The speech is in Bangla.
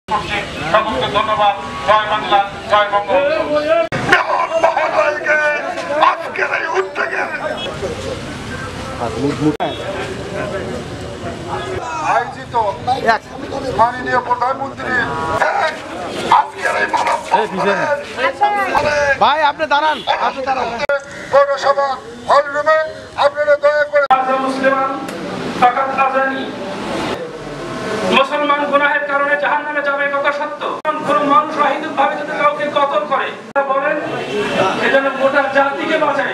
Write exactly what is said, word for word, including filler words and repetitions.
সকলকে ধন্যবাদ। জয় বাংলা, জয় বঙ্গবন্ধু। আজকের এই উদ্যোগের আয়োজিত মাননীয় প্রধানমন্ত্রী আজকের এই ভাই আপনি দাঁড়ান, আপনি দাঁড়ান পৌরসভা হল রুমে আপনারা দয়া করে মুসলমান ফাকাত আজানি মুসলমান গুনাহের কারণে জাহান্নামে যাবে কথা সত্য। কোন মানুষ অহিতুকভাবে যদি কাউকে কতল করে বলেন এজন্য গোটা জাতিকে বাঁচায়